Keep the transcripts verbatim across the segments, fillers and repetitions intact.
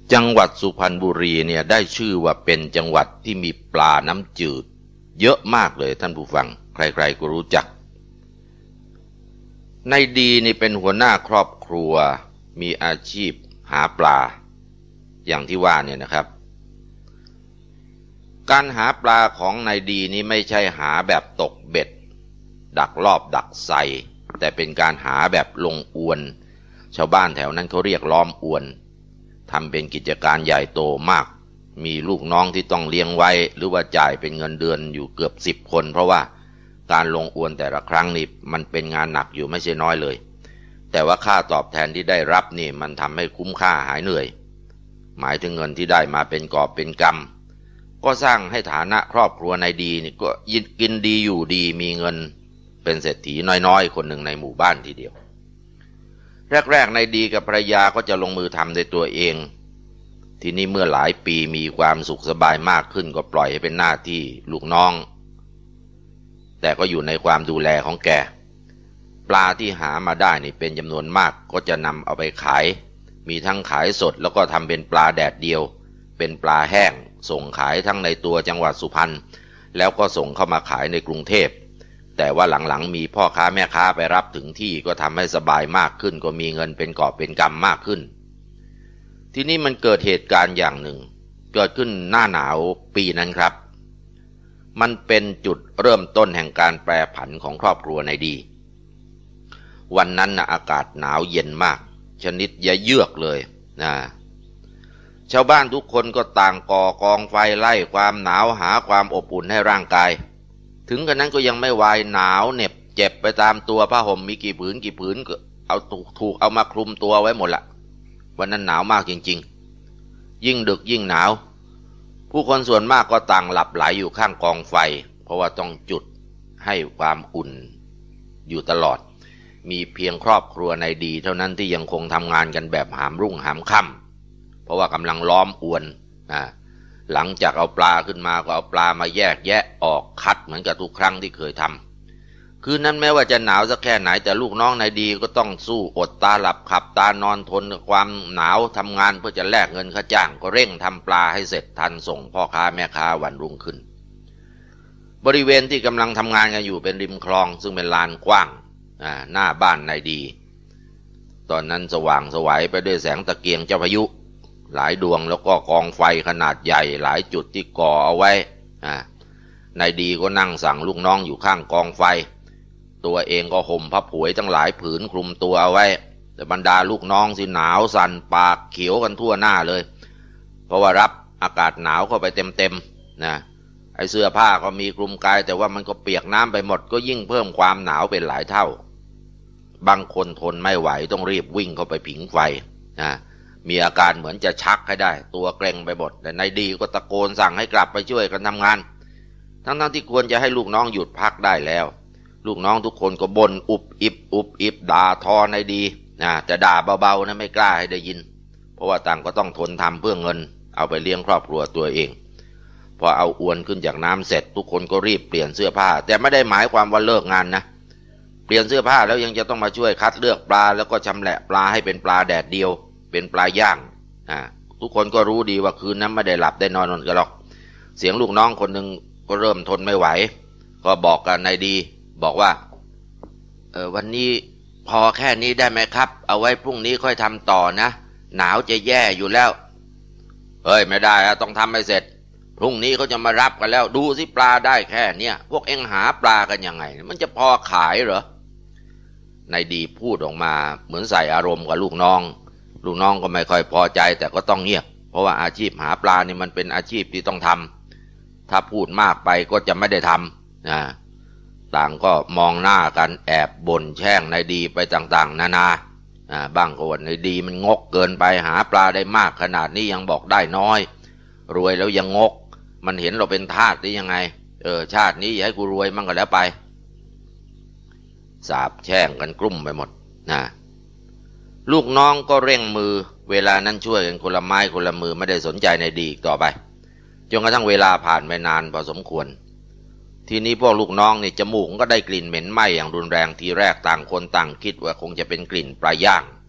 จังหวัดสุพรรณบุรีเนี่ยได้ชื่อว่าเป็นจังหวัดที่มีปลาน้ำจืดเยอะมากเลยท่านผู้ฟังใครๆก็รู้จักนายดีนี่เป็นหัวหน้าครอบครัวมีอาชีพหาปลาอย่างที่ว่าเนี่ยนะครับการหาปลาของนายดีนี่ไม่ใช่หาแบบตกเบ็ดดักรอบดักใส่แต่เป็นการหาแบบลงอวนชาวบ้านแถวนั้นเขาเรียกล้อมอวนทำเป็นกิจการใหญ่โตมากมีลูกน้องที่ต้องเลี้ยงไว้หรือว่าจ่ายเป็นเงินเดือนอยู่เกือบสิบคนเพราะว่าการลงอวนแต่ละครั้งนี่มันเป็นงานหนักอยู่ไม่ใช่น้อยเลยแต่ว่าค่าตอบแทนที่ได้รับนี่มันทำให้คุ้มค่าหายเหนื่อยหมายถึงเงินที่ได้มาเป็นกอบเป็นกำก็สร้างให้ฐานะครอบครัวนายดีนี่ก็กินดีอยู่ดีมีเงินเป็นเศรษฐีน้อยๆคนหนึ่งในหมู่บ้านทีเดียวแรกๆนายดีกับภรรยาก็จะลงมือทำด้วยตัวเองทีนี้เมื่อหลายปีมีความสุขสบายมากขึ้นก็ปล่อยให้เป็นหน้าที่ลูกน้องแต่ก็อยู่ในความดูแลของแกปลาที่หามาได้นี่เป็นจำนวนมากก็จะนำเอาไปขายมีทั้งขายสดแล้วก็ทำเป็นปลาแดดเดียวเป็นปลาแห้งส่งขายทั้งในตัวจังหวัดสุพรรณแล้วก็ส่งเข้ามาขายในกรุงเทพแต่ว่าหลังๆมีพ่อค้าแม่ค้าไปรับถึงที่ก็ทำให้สบายมากขึ้นก็มีเงินเป็นกอบเป็นกำมากขึ้นทีนี้มันเกิดเหตุการณ์อย่างหนึ่งเกิดขึ้นหน้าหนาวปีนั้นครับมันเป็นจุดเริ่มต้นแห่งการแปรผันของครอบครัวนายดีวันนั้นนะอากาศหนาวเย็นมากชนิดอย่าเยือกเลยนะชาวบ้านทุกคนก็ต่างก่อกองไฟไล่ความหนาวหาความอบอุ่นให้ร่างกายถึงกระนั้นก็ยังไม่วายหนาวเหน็บเจ็บไปตามตัวผ้าห่มมีกี่ผืนกี่ผืนก็เอาถูกเอามาคลุมตัวไว้หมดละวันนั้นหนาวมากจริงๆยิ่งดึกยิ่งหนาวผู้คนส่วนมากก็ต่างหลับไหลอยู่ข้างกองไฟเพราะว่าต้องจุดให้ความอุ่นอยู่ตลอดมีเพียงครอบครัวนายดีเท่านั้นที่ยังคงทำงานกันแบบหามรุ่งหามค่ำเพราะว่ากำลังล้อมอวนนะหลังจากเอาปลาขึ้นมาก็เอาปลามาแยกแยะออกคัดเหมือนกับทุกครั้งที่เคยทำคืนนั้นแม้ว่าจะหนาวสักแค่ไหนแต่ลูกน้องนายดีก็ต้องสู้อดตาหลับขับตานอนทนกับความหนาวทำงานเพื่อจะแลกเงินค่าจ้างก็เร่งทำปลาให้เสร็จทันส่งพ่อค้าแม่ค้าวันรุ่งขึ้นบริเวณที่กำลังทำงานกันอยู่เป็นริมคลองซึ่งเป็นลานกว้างหน้าบ้านนายดีตอนนั้นสว่างไสวไปด้วยแสงตะเกียงเจ้าพายุหลายดวงแล้วก็กองไฟขนาดใหญ่หลายจุดที่ก่อเอาไว้นายดีก็นั่งสั่งลูกน้องอยู่ข้างกองไฟตัวเองก็ห่มผ้าผุยตั้งหลายผืนคลุมตัวเอาไว้แต่บรรดาลูกน้องสิหนาวสั่นปากเขียวกันทั่วหน้าเลยเพราะว่ารับอากาศหนาวเข้าไปเต็มๆนะไอ้เสื้อผ้าก็มีคลุมกายแต่ว่ามันก็เปียกน้ำไปหมดก็ยิ่งเพิ่มความหนาวเป็นหลายเท่าบางคนทนไม่ไหวต้องรีบวิ่งเข้าไปผิงไฟนะมีอาการเหมือนจะชักให้ได้ตัวเกร็งไปหมดแต่นายดีก็ตะโกนสั่งให้กลับไปช่วยกันทำงานทั้งๆที่ควรจะให้ลูกน้องหยุดพักได้แล้วลูกน้องทุกคนก็บ่นอุบอิบอุบอิบด่าทอนายดีนะแต่ด่าเบาๆนะไม่กล้าให้ได้ยินเพราะว่าต่างก็ต้องทนทำเพื่อเงินเอาไปเลี้ยงครอบครัวตัวเองพอเอาอวนขึ้นจากน้ำเสร็จทุกคนก็รีบเปลี่ยนเสื้อผ้าแต่ไม่ได้หมายความว่าเลิกงานนะเปลี่ยนเสื้อผ้าแล้วยังจะต้องมาช่วยคัดเลือกปลาแล้วก็ชำแหละปลาให้เป็นปลาแดดเดียวเป็นปลาย่างอ่าทุกคนก็รู้ดีว่าคืนนั้นไม่ได้หลับได้นอนนอนกันหรอกเสียงลูกน้องคนหนึ่งก็เริ่มทนไม่ไหวก็บอกกับนายดีบอกว่าเออวันนี้พอแค่นี้ได้ไหมครับเอาไว้พรุ่งนี้ค่อยทำต่อนะหนาวจะแย่อยู่แล้วเฮ้ยไม่ได้อะต้องทำให้เสร็จพรุ่งนี้เขาจะมารับกันแล้วดูสิปลาได้แค่เนี้ยพวกเอ็งหาปลากันยังไงมันจะพอขายเหรอนายดีพูดออกมาเหมือนใส่อารมณ์กับลูกน้องลูกน้องก็ไม่ค่อยพอใจแต่ก็ต้องเงียบเพราะว่าอาชีพหาปลานี่มันเป็นอาชีพที่ต้องทำถ้าพูดมากไปก็จะไม่ได้ทำนะต่างก็มองหน้ากันแอบบ่นแช่งนายดีไปต่างๆนานาอ่าบ้างก็ว่านายดีมันงกเกินไปหาปลาได้มากขนาดนี้ยังบอกได้น้อยรวยแล้วยังงกมันเห็นเราเป็นทาสได้ยังไงเออชาตินี้อย่าให้กูรวยมั่งก็แล้วไปสาบแช่งกันกลุ่มไปหมดนะลูกน้องก็เร่งมือเวลานั้นช่วยกันคนละไม้คนละมือไม่ได้สนใจนายดีอีกต่อไปจนกระทั่งเวลาผ่านไปนานพอสมควรทีนี้พวกลูกน้องนี่จมูกก็ได้กลิ่นเหม็นไหม้อย่างรุนแรงทีแรกต่างคนต่างคิดว่าคงจะเป็นกลิ่นปลาย่างพ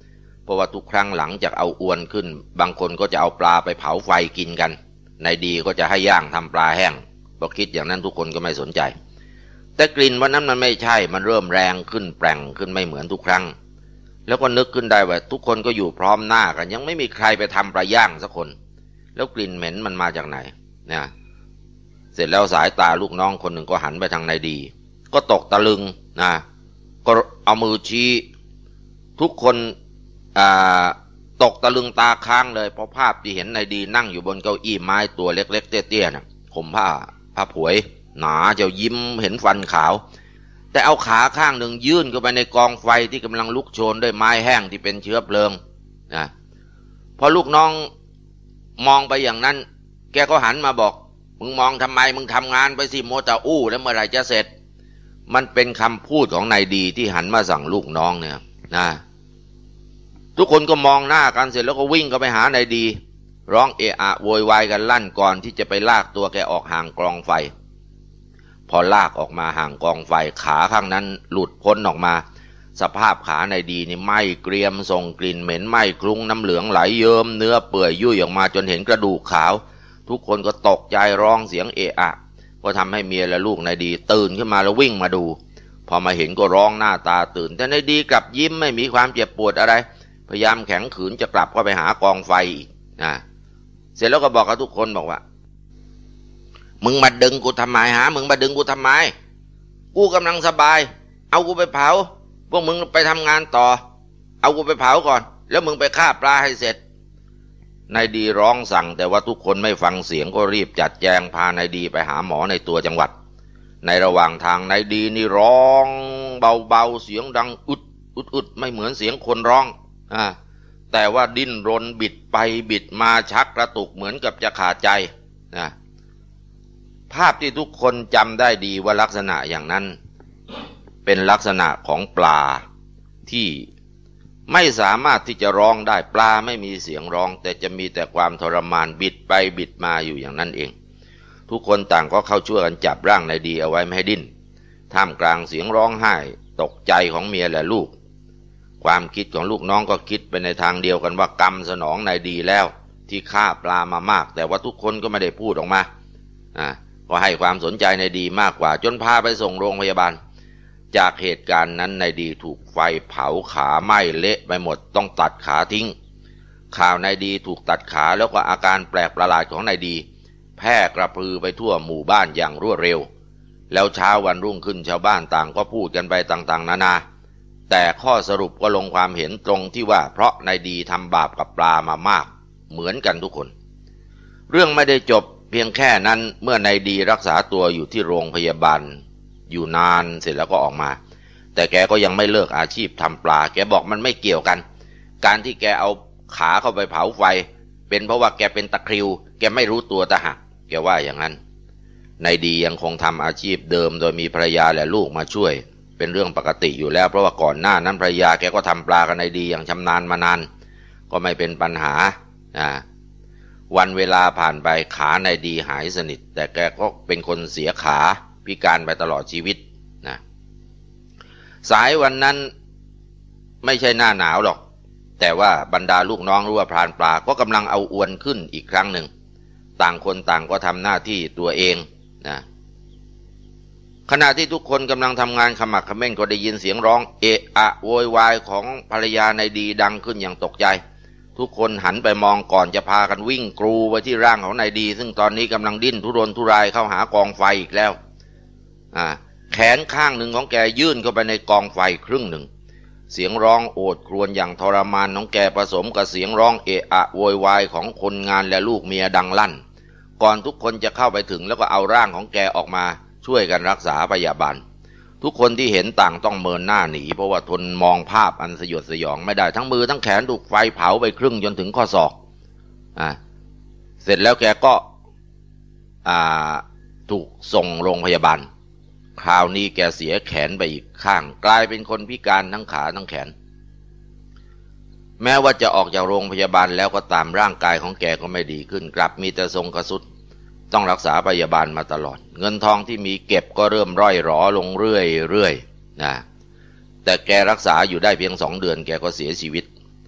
ราะว่าทุกครั้งหลังจากเอาอวนขึ้นบางคนก็จะเอาปลาไปเผาไฟกินกันนายดีก็จะให้ย่างทำปลาแห้งพอคิดอย่างนั้นทุกคนก็ไม่สนใจแต่กลิ่นวันนั้นมันไม่ใช่มันเริ่มแรงขึ้นแปร่งขึ้นไม่เหมือนทุกครั้งแล้วก็นึกขึ้นได้ว่าทุกคนก็อยู่พร้อมหน้ากันยังไม่มีใครไปทำปลาย่างสักคนแล้วกลิ่นเหม็นมันมาจากไหนเนี่ยเสร็จแล้วสายตาลูกน้องคนหนึ่งก็หันไปทางนายดีก็ตกตะลึงนะก็เอามือชี้ทุกคนอ่าตกตะลึงตาค้างเลยเพราะภาพที่เห็นนายดีนั่งอยู่บนเก้าอี้ไม้ตัวเล็กๆเตี้ยๆน่ะห่มผ้าผ้าผวยหนาเจ้ายิ้มเห็นฟันขาวแต่เอาขาข้างหนึ่งยื่นเข้าไปในกองไฟที่กำลังลุกโชนด้วยไม้แห้งที่เป็นเชื้อเพลิงนะพอลูกน้องมองไปอย่างนั้นแกก็หันมาบอกมึงมองทำไมมึงทำงานไปสิโมตาอู้แล้วเมื่อไหร่จะเสร็จมันเป็นคำพูดของนายดีที่หันมาสั่งลูกน้องเนี่ยนะทุกคนก็มองหน้ากันเสร็จแล้วก็วิ่งเข้าไปหานายดีร้องเอะอะโวยวายกันลั่นก่อนที่จะไปลากตัวแกออกห่างกองไฟพอลากออกมาห่างกองไฟขาข้างนั้นหลุดพ้นออกมาสภาพขานายดีนี่ไหม้เกรียมส่งกลิ่นเหม็นไหม้คลุ้งน้ำเหลืองไหลเยิ้มเนื้อเปื่อยยุ่ยออกมาจนเห็นกระดูกขาวทุกคนก็ตกใจร้องเสียงเอะอะก็ทำให้เมียและลูกนายดีตื่นขึ้นมาแล้ววิ่งมาดูพอมาเห็นก็ร้องหน้าตาตื่นแต่นายดีกลับยิ้มไม่มีความเจ็บปวดอะไรพยายามแข็งขืนจะกลับเข้าไปหากองไฟอีกนะเสร็จแล้วก็บอกกับทุกคนบอกว่ามึงมาดึงกูทำไมหามึงมาดึงกูทำไมกูกำลังสบายเอากูไปเผาพวกมึงไปทำงานต่อเอากูไปเผาก่อนแล้วมึงไปฆ่าปลาให้เสร็จนายดีร้องสั่งแต่ว่าทุกคนไม่ฟังเสียงก็รีบจัดแจงพานายดีไปหาหมอในตัวจังหวัดในระหว่างทางนายดีนี่ร้องเบาๆเสียงดังอุดอุดอุดไม่เหมือนเสียงคนร้องอ่าแต่ว่าดิ้นรนบิดไปบิดมาชักกระตุกเหมือนกับจะขาดใจนะภาพที่ทุกคนจำได้ดีว่าลักษณะอย่างนั้นเป็นลักษณะของปลาที่ไม่สามารถที่จะร้องได้ปลาไม่มีเสียงร้องแต่จะมีแต่ความทรมานบิดไปบิดมาอยู่อย่างนั้นเองทุกคนต่างก็เข้าช่วยกันจับร่างนายดีเอาไว้ไม่ให้ดิ้นท่ามกลางเสียงร้องไห้ตกใจของเมียและลูกความคิดของลูกน้องก็คิดไปในทางเดียวกันว่ากรรมสนองนายดีแล้วที่ฆ่าปลามามากแต่ว่าทุกคนก็ไม่ได้พูดออกมาอ่าก็ให้ความสนใจนายดีมากกว่าจนพาไปส่งโรงพยาบาลจากเหตุการณ์นั้นนายดีถูกไฟเผาขาไหม้เละไปหมดต้องตัดขาทิ้งข่าวนายดีถูกตัดขาแล้วก็อาการแปลกประหลาดของนายดีแพร่กระพือไปทั่วหมู่บ้านอย่างรวดเร็วแล้วเช้าวันรุ่งขึ้นชาวบ้านต่างก็พูดกันไปต่างๆนานาแต่ข้อสรุปก็ลงความเห็นตรงที่ว่าเพราะนายดีทำบาปกับปลามามากเหมือนกันทุกคนเรื่องไม่ได้จบเพียงแค่นั้นเมื่อนายดีรักษาตัวอยู่ที่โรงพยาบาลอยู่นานเสร็จแล้วก็ออกมาแต่แกก็ยังไม่เลิกอาชีพทำปลาแกบอกมันไม่เกี่ยวกันการที่แกเอาขาเข้าไปเผาไฟเป็นเพราะว่าแกเป็นตะคริวแกไม่รู้ตัวตะหักแกว่าอย่างนั้นนายดียังคงทำอาชีพเดิมโดยมีภรรยาและลูกมาช่วยเป็นเรื่องปกติอยู่แล้วเพราะว่าก่อนหน้านั้นภรรยาแกก็ทำปลากับนายดีอย่างชำนาญมานานก็ไม่เป็นปัญหาอ่าวันเวลาผ่านไปขานายดีหายสนิทแต่แกก็เป็นคนเสียขาพิการไปตลอดชีวิตนะสายวันนั้นไม่ใช่หน้าหนาวหรอกแต่ว่าบรรดาลูกน้องรู้ว่าพรานปลาก็กำลังเอาอวนขึ้นอีกครั้งหนึ่งต่างคนต่างก็ทำหน้าที่ตัวเองนะขณะที่ทุกคนกำลังทำงานขมักเขม้นก็ได้ยินเสียงร้องเอะอะโวยวายของภรรยานายดีดังขึ้นอย่างตกใจทุกคนหันไปมองก่อนจะพากันวิ่งกรูไปที่ร่างของนายดีซึ่งตอนนี้กำลังดิ้นทุรนทุรายเข้าหากองไฟอีกแล้วอ่าแขนข้างหนึ่งของแกยื่นเข้าไปในกองไฟครึ่งหนึ่งเสียงร้องโอดครวญอย่างทรมานของแกผสมกับเสียงร้องเอะอะโวยวายของคนงานและลูกเมียดังลั่นก่อนทุกคนจะเข้าไปถึงแล้วก็เอาร่างของแกออกมาช่วยกันรักษาพยาบาลทุกคนที่เห็นต่างต้องเมินหน้าหนีเพราะว่าทนมองภาพอันสยดสยองไม่ได้ทั้งมือทั้งแขนถูกไฟเผาไปครึ่งจนถึงข้อศอกอ่าเสร็จแล้วแกก็อ่าถูกส่งโรงพยาบาลคราวนี้แกเสียแขนไปอีกข้างกลายเป็นคนพิการทั้งขาทั้งแขนแม้ว่าจะออกจากโรงพยาบาลแล้วก็ตามร่างกายของแกก็ไม่ดีขึ้นกลับมีแต่ทรงกระสุดต้องรักษาพยาบาลมาตลอดเงินทองที่มีเก็บก็เริ่มร่อยหรอลงเรื่อยๆนะแต่แกรักษาอยู่ได้เพียงสองเดือนแกก็เสียชีวิต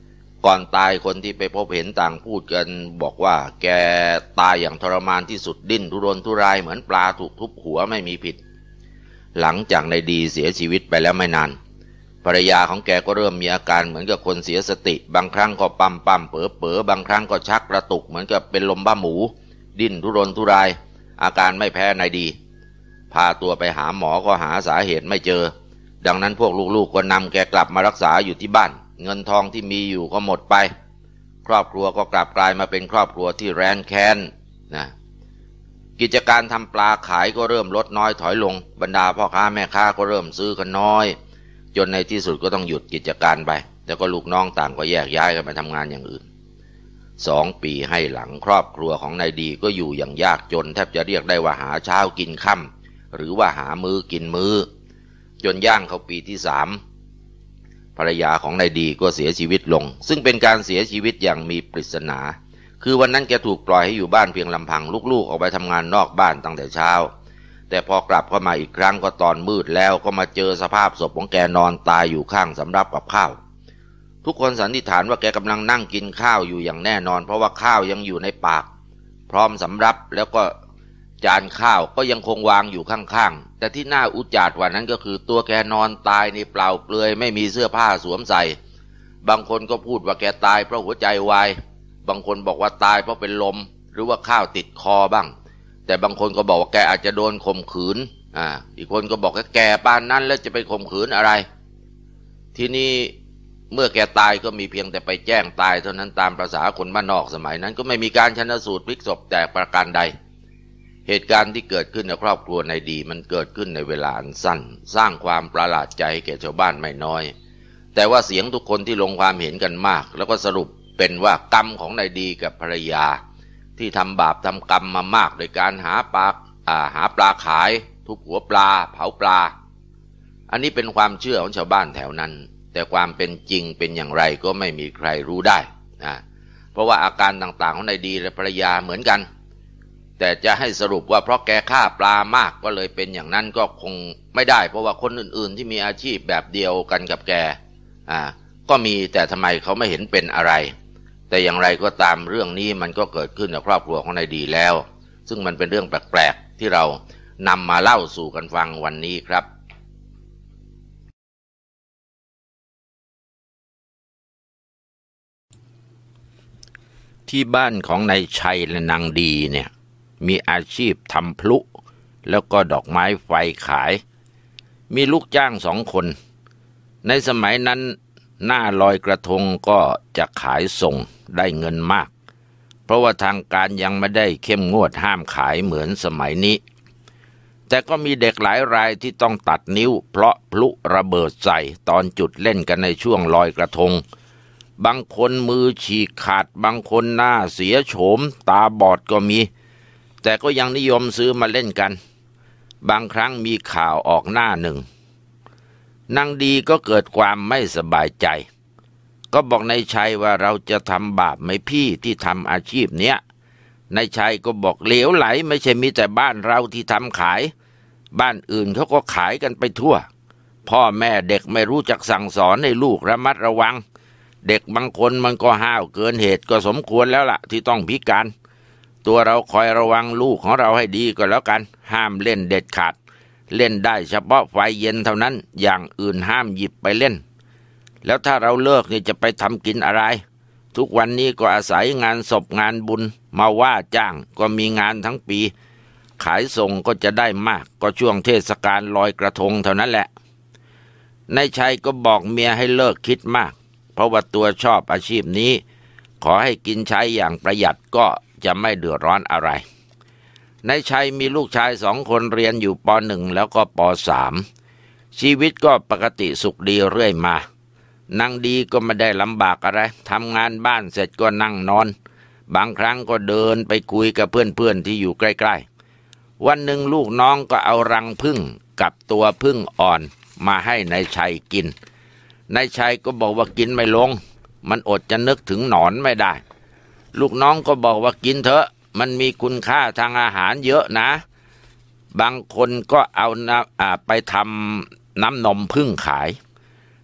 ก่อนตายคนที่ไปพบเห็นต่างพูดกันบอกว่าแกตายอย่างทรมานที่สุดดิ้นทุรนทุรายเหมือนปลาถูกทุบหัวไม่มีผิดหลังจากนายดีเสียชีวิตไปแล้วไม่นานภรรยาของแกก็เริ่มมีอาการเหมือนกับคนเสียสติบางครั้งก็ปั๊มปั๊มเป๋อเป๋อบางครั้งก็ชักกระตุกเหมือนกับเป็นลมบ้าหมูดิ้นทุรนทุรายอาการไม่แพ้นายดีพาตัวไปหาหมอก็หาสาเหตุไม่เจอดังนั้นพวกลูกๆก็นำแกกลับมารักษาอยู่ที่บ้านเงินทองที่มีอยู่ก็หมดไปครอบครัวก็กลับกลายมาเป็นครอบครัวที่แร้นแค้นนะกิจการทำปลาขายก็เริ่มลดน้อยถอยลงบรรดาพ่อค้าแม่ค้าก็เริ่มซื้อกันน้อยจนในที่สุดก็ต้องหยุดกิจการไปแต่ก็ลูกน้องต่างก็แยกย้ายกันไปทำงานอย่างอื่นสองปีให้หลังครอบครัวของนายดีก็อยู่อย่างยากจนแทบจะเรียกได้ว่าหาเช้ากินค่ำหรือว่าหามื้อกินมื้อจนย่างเข้าปีที่สามภรรยาของนายดีก็เสียชีวิตลงซึ่งเป็นการเสียชีวิตอย่างมีปริศนาคือวันนั้นแกถูกปล่อยให้อยู่บ้านเพียงลำพังลูกๆออกไปทำงานนอกบ้านตั้งแต่เช้าแต่พอกลับเข้ามาอีกครั้งก็ตอนมืดแล้วก็มาเจอสภาพศพของแกนอนตายอยู่ข้างสำรับกับข้าวทุกคนสันนิษฐานว่าแกกำลังนั่งกินข้าวอยู่อย่างแน่นอนเพราะว่าข้าวยังอยู่ในปากพร้อมสำรับแล้วก็จานข้าวก็ยังคงวางอยู่ข้างๆแต่ที่น่าอุจจาระกว่านั้นก็คือตัวแกนอนตายในเปล่าเปลือยไม่มีเสื้อผ้าสวมใส่บางคนก็พูดว่าแกตายเพราะหัวใจวายบางคนบอกว่าตายเพราะเป็นลมหรือว่าข้าวติดคอบ้างแต่บางคนก็บอกว่าแกอาจจะโดนข่มขืนอ่าอีกคนก็บอกว่าแกปานนั้นแล้วจะไปข่มขืนอะไรทีนี้เมื่อแกตายก็มีเพียงแต่ไปแจ้งตายเท่านั้นตามประสาคนบ้านนอกสมัยนั้นก็ไม่มีการชันสูตรพลิกศพแต่ประการใดเหตุการณ์ที่เกิดขึ้นในครอบครัวนายดีมันเกิดขึ้นในเวลาอันสั้นสร้างความประหลาดใจแก่ชาวบ้านไม่น้อยแต่ว่าเสียงทุกคนที่ลงความเห็นกันมากแล้วก็สรุปเป็นว่ากรรมของนายดีกับภรรยาที่ทำบาปทำกรรมมามากโดยการหาปลาอ่าหาปลาขายทุบหัวปลาเผาปลาอันนี้เป็นความเชื่อของชาวบ้านแถวนั้นแต่ความเป็นจริงเป็นอย่างไรก็ไม่มีใครรู้ได้นะเพราะว่าอาการต่างๆของนายดีและภรรยาเหมือนกันแต่จะให้สรุปว่าเพราะแกฆ่าปลามากก็เลยเป็นอย่างนั้นก็คงไม่ได้เพราะว่าคนอื่นๆที่มีอาชีพแบบเดียวกันกับแกอ่าก็มีแต่ทำไมเขาไม่เห็นเป็นอะไรแต่อย่างไรก็ตามเรื่องนี้มันก็เกิดขึ้นในครอบครัวของนายดีแล้วซึ่งมันเป็นเรื่องแปลกๆที่เรานำมาเล่าสู่กันฟังวันนี้ครับที่บ้านของนายชัยและนางดีเนี่ยมีอาชีพทำพลุแล้วก็ดอกไม้ไฟขายมีลูกจ้างสองคนในสมัยนั้นหน้าลอยกระทงก็จะขายส่งได้เงินมากเพราะว่าทางการยังไม่ได้เข้มงวดห้ามขายเหมือนสมัยนี้แต่ก็มีเด็กหลายรายที่ต้องตัดนิ้วเพราะพลุระเบิดใส่ตอนจุดเล่นกันในช่วงลอยกระทงบางคนมือฉีกขาดบางคนหน้าเสียโฉมตาบอดก็มีแต่ก็ยังนิยมซื้อมาเล่นกันบางครั้งมีข่าวออกหน้าหนึ่งนางดีก็เกิดความไม่สบายใจก็บอกนายชัยว่าเราจะทำบาปไหมพี่ที่ทำอาชีพเนี้ยนายชัยก็บอกเหลวไหลไม่ใช่มีแต่บ้านเราที่ทำขายบ้านอื่นเขาก็ขายกันไปทั่วพ่อแม่เด็กไม่รู้จักสั่งสอนให้ลูกระมัดระวังเด็กบางคนมันก็ห้าวเกินเหตุก็สมควรแล้วล่ะที่ต้องพิการตัวเราคอยระวังลูกของเราให้ดีก็แล้วกันห้ามเล่นเด็ดขาดเล่นได้เฉพาะไฟเย็นเท่านั้นอย่างอื่นห้ามหยิบไปเล่นแล้วถ้าเราเลิกนี่จะไปทำกินอะไรทุกวันนี้ก็อาศัยงานศพงานบุญมาว่าจ้างก็มีงานทั้งปีขายส่งก็จะได้มากก็ช่วงเทศกาลลอยกระทงเท่านั้นแหละนายชัยก็บอกเมียให้เลิกคิดมากเพราะว่าตัวชอบอาชีพนี้ขอให้กินใช้อย่างประหยัดก็จะไม่เดือดร้อนอะไรนายชัยมีลูกชายสองคนเรียนอยู่ป.หนึ่ง แล้วก็ป.สาม ชีวิตก็ปกติสุขดีเรื่อยมานางดีก็ไม่ได้ลำบากอะไรทำงานบ้านเสร็จก็นั่งนอนบางครั้งก็เดินไปคุยกับเพื่อนๆที่อยู่ใกล้ๆวันหนึ่งลูกน้องก็เอารังผึ้งกับตัวผึ้งอ่อนมาให้นายชัยกินนายชัยก็บอกว่ากินไม่ลงมันอดจะนึกถึงหนอนไม่ได้ลูกน้องก็บอกว่ากินเถอะมันมีคุณค่าทางอาหารเยอะนะบางคนก็เอาน้ำไปทำน้ำนมผึ้งขาย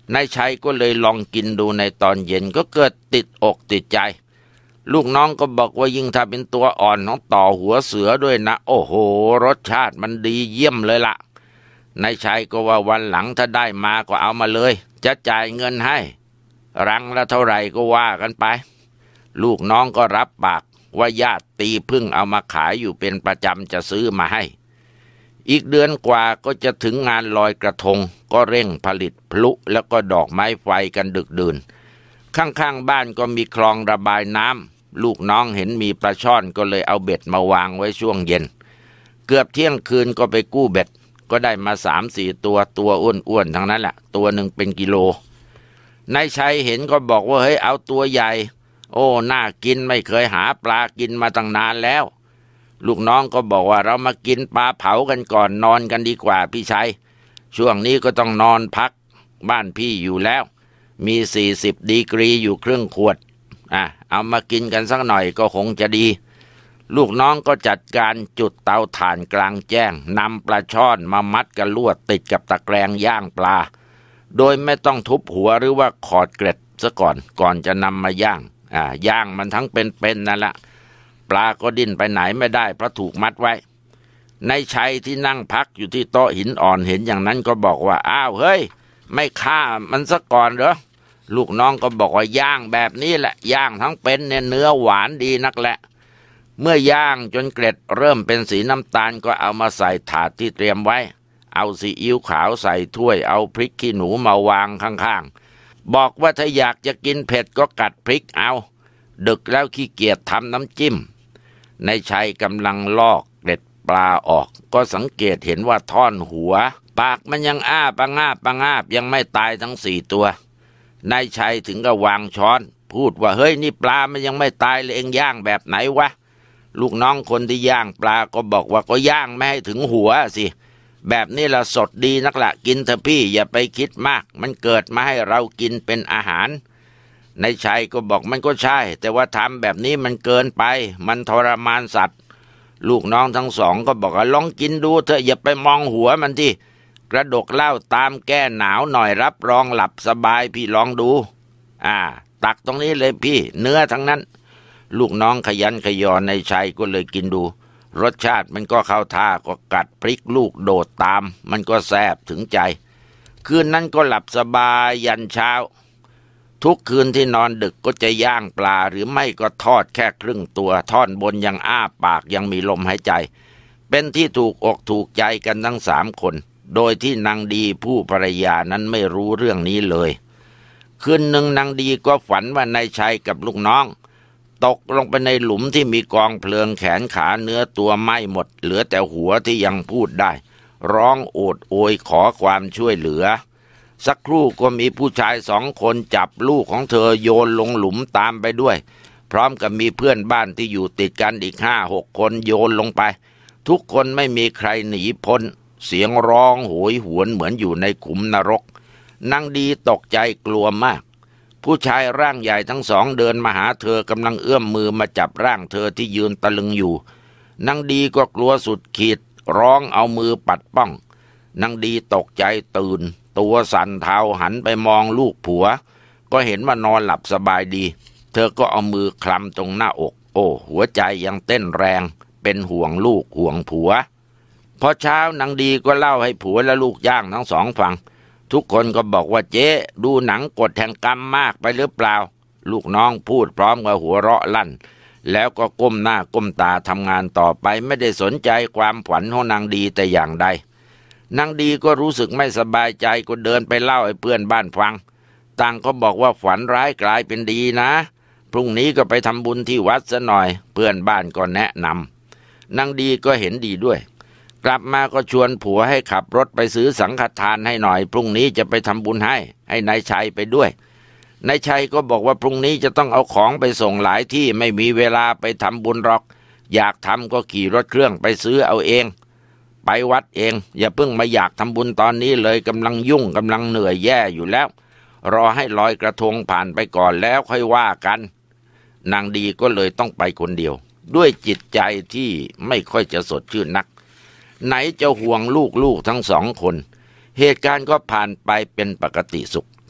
นายชัยก็เลยลองกินดูในตอนเย็นก็เกิดติดอกติดใจลูกน้องก็บอกว่ายิ่งถ้าเป็นตัวอ่อนของต่อหัวเสือด้วยนะโอ้โหรสชาติมันดีเยี่ยมเลยละนายชัยก็ว่าวันหลังถ้าได้มาก็เอามาเลยจะจ่ายเงินให้รังละเท่าไหร่ก็ว่ากันไปลูกน้องก็รับปากว่าญาติตีพึ่งเอามาขายอยู่เป็นประจำจะซื้อมาให้อีกเดือนกว่าก็จะถึงงานลอยกระทงก็เร่งผลิตพลุแล้วก็ดอกไม้ไฟกันดึกดื่นข้างๆบ้านก็มีคลองระบายน้ำลูกน้องเห็นมีปลาช่อนก็เลยเอาเบ็ดมาวางไว้ช่วงเย็นเกือบเที่ยงคืนก็ไปกู้เบ็ดก็ได้มาสามสี่ตัวตัวอ้วนๆทั้งนั้นแหละตัวหนึ่งเป็นกิโลนายชัยเห็นก็บอกว่าเฮ้ยเอาตัวใหญ่โอ้น่ากินไม่เคยหาปลากินมาตั้งนานแล้วลูกน้องก็บอกว่าเรามากินปลาเผากันก่อนนอนกันดีกว่าพี่ชัยช่วงนี้ก็ต้องนอนพักบ้านพี่อยู่แล้วมีสี่สิบดีกรีอยู่ครึ่งขวดอ่ะเอามากินกันสักหน่อยก็คงจะดีลูกน้องก็จัดการจุดเตาถ่านกลางแจ้งนำปลาช่อนมามัดกับลวดติดกับตะแกรงย่างปลาโดยไม่ต้องทุบหัวหรือว่าขอดเกล็ดซะก่อนก่อนจะนำมาย่างอ่าย่างมันทั้งเป็นๆนั่นแหละปลาก็ดิ้นไปไหนไม่ได้เพราะถูกมัดไว้นายชัยที่นั่งพักอยู่ที่โต๊ะหินอ่อนเห็นอย่างนั้นก็บอกว่าอ้าวเฮ้ยไม่ฆ่ามันซะก่อนเหรอลูกน้องก็บอกว่าย่างแบบนี้แหละย่างทั้งเป็นเนี่ยเนื้อหวานดีนักแหละเมื่อย่างจนเกล็ดเริ่มเป็นสีน้ำตาลก็เอามาใส่ถาดที่เตรียมไว้เอาซีอิ๊วขาวใส่ถ้วยเอาพริกขี้หนูมาวางข้างๆบอกว่าถ้าอยากจะกินเผ็ดก็กัดพริกเอาดึกแล้วขี้เกียจทำน้ำจิ้มนายชัยกำลังลอกเกล็ดปลาออกก็สังเกตเห็นว่าท่อนหัวปากมันยังอ้าปะงาบปะงาบยังไม่ตายทั้งสี่ตัวนายชัยถึงกับวางช้อนพูดว่าเฮ้ยนี่ปลามันยังไม่ตายเลยเองย่างแบบไหนวะลูกน้องคนที่ย่างปลาก็บอกว่าก็ย่างไม่ให้ถึงหัวสิแบบนี้ละสดดีนักละกินเถอะพี่อย่าไปคิดมากมันเกิดมาให้เรากินเป็นอาหารนายชัยก็บอกมันก็ใช่แต่ว่าทำแบบนี้มันเกินไปมันทรมานสัตว์ลูกน้องทั้งสองก็บอกว่าลองกินดูเถอะอย่าไปมองหัวมันที่กระดกเหล้าตามแก้หนาวหน่อยรับรองหลับสบายพี่ลองดูอ่าตักตรงนี้เลยพี่เนื้อทั้งนั้นลูกน้องขยันขยอนนายชัยก็เลยกินดูรสชาติมันก็เข้าท่าก็กัดพริกลูกโดดตามมันก็แซ่บถึงใจคืนนั้นก็หลับสบายยันเช้าทุกคืนที่นอนดึกก็จะย่างปลาหรือไม่ก็ทอดแค่ครึ่งตัวท่อนบนยังอ้าปากยังมีลมหายใจเป็นที่ถูกอกถูกใจกันทั้งสามคนโดยที่นางดีผู้ภรรยานั้นไม่รู้เรื่องนี้เลยคืนหนึ่งนางดีก็ฝันว่านายชัยกับลูกน้องตกลงไปในหลุมที่มีกองเพลิงแขนขาเนื้อตัวไหม้หมดเหลือแต่หัวที่ยังพูดได้ร้องโอดโอยขอความช่วยเหลือสักครู่ก็มีผู้ชายสองคนจับลูกของเธอโยนลงหลุมตามไปด้วยพร้อมกับมีเพื่อนบ้านที่อยู่ติดกันอีกห้าหกคนโยนลงไปทุกคนไม่มีใครหนีพ้นเสียงร้องโหยหวนเหมือนอยู่ในขุมนรกนางดีตกใจกลัวมากผู้ชายร่างใหญ่ทั้งสองเดินมาหาเธอกำลังเอื้อมมือมาจับร่างเธอที่ยืนตะลึงอยู่นางดีก็กลัวสุดขีดร้องเอามือปัดป้องนางดีตกใจตื่นตัวสั่นเทาหันไปมองลูกผัวก็เห็นว่านอนหลับสบายดีเธอก็เอามือคลำตรงหน้าอกโอ้หัวใจยังเต้นแรงเป็นห่วงลูกห่วงผัวพอเช้านางดีก็เล่าให้ผัวและลูกย่างทั้งสองฟังทุกคนก็บอกว่าเจ๊ดูหนังกฎแห่งกรรมมากไปหรือเปล่าลูกน้องพูดพร้อมกับหัวเราะลั่นแล้วก็ก้มหน้าก้มตาทำงานต่อไปไม่ได้สนใจความฝันของนางดีแต่อย่างใดนางดีก็รู้สึกไม่สบายใจก็เดินไปเล่าให้เพื่อนบ้านฟังต่างก็บอกว่าฝันร้ายกลายเป็นดีนะพรุ่งนี้ก็ไปทำบุญที่วัดซะหน่อยเพื่อนบ้านก็แนะนำนางดีก็เห็นดีด้วยกลับมาก็ชวนผัวให้ขับรถไปซื้อสังฆทานให้หน่อยพรุ่งนี้จะไปทำบุญให้ให้นายชัยไปด้วยนายชัยก็บอกว่าพรุ่งนี้จะต้องเอาของไปส่งหลายที่ไม่มีเวลาไปทำบุญหรอกอยากทำก็ขี่รถเครื่องไปซื้อเอาเองไปวัดเองอย่าเพิ่งมาอยากทำบุญตอนนี้เลยกำลังยุ่งกำลังเหนื่อยแย่อยู่แล้วรอให้ลอยกระทงผ่านไปก่อนแล้วค่อยว่ากันนางดีก็เลยต้องไปคนเดียวด้วยจิตใจที่ไม่ค่อยจะสดชื่นนักไหนจะห่วงลูกๆทั้งสองคนเหตุการณ์ก็ผ่านไปเป็นปกติสุข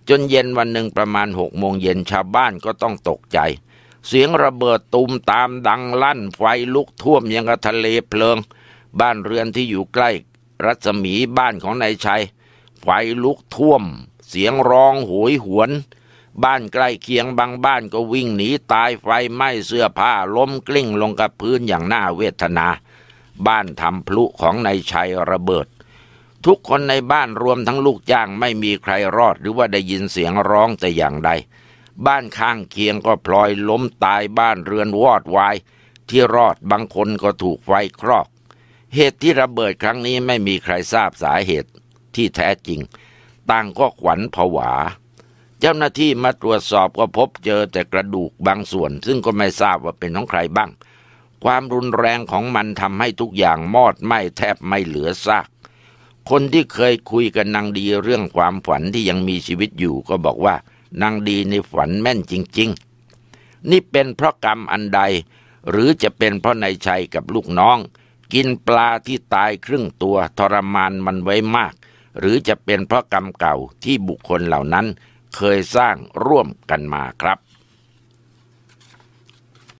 จนเย็นวันหนึ่งประมาณหกโมงเย็นชาวบ้านก็ต้องตกใจเสียงระเบิดตูมตามดังลั่นไฟลุกท่วมยังกับทะเลเพลิงบ้านเรือนที่อยู่ใกล้รัศมีบ้านของนายชัยไฟลุกท่วมเสียงร้องโหยหวนบ้านใกล้เคียงบางบ้านก็วิ่งหนีตายไฟไหม้เสื้อผ้าล้มกลิ้งลงกับพื้นอย่างน่าเวทนาบ้านทำพลุของนายชัยระเบิดทุกคนในบ้านรวมทั้งลูกจ้างไม่มีใครรอดหรือว่าได้ยินเสียงร้องแต่อย่างใดบ้านข้างเคียงก็พลอยล้มตายบ้านเรือนวอดวายที่รอดบางคนก็ถูกไฟคลอกเหตุที่ระเบิดครั้งนี้ไม่มีใครทราบสาเหตุที่แท้จริงต่างก็ขวัญผวาเจ้าหน้าที่มาตรวจสอบก็พบเจอแต่กระดูกบางส่วนซึ่งก็ไม่ทราบว่าเป็นของใครบ้างความรุนแรงของมันทำให้ทุกอย่างมอดไหม้แทบไม่เหลือซากคนที่เคยคุยกับนางดีเรื่องความฝันที่ยังมีชีวิตอยู่ก็บอกว่านางดีในฝันแม่นจริงๆนี่เป็นเพราะกรรมอันใดหรือจะเป็นเพราะนายชัยกับลูกน้องกินปลาที่ตายครึ่งตัวทรมานมันไว้มากหรือจะเป็นเพราะกรรมเก่าที่บุคคลเหล่านั้นเคยสร้างร่วมกันมาครับ